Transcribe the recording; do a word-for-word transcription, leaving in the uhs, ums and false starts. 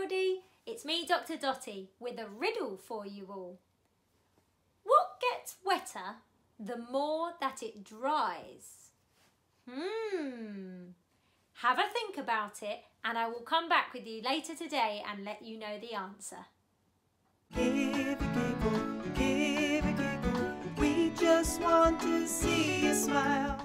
everybody, it's me, Dr Dotty, with a riddle for you all. What gets wetter the more that it dries? Hmm, have a think about it and I will come back with you later today and let you know the answer. Give a giggle, give a giggle, we just want to see you smile.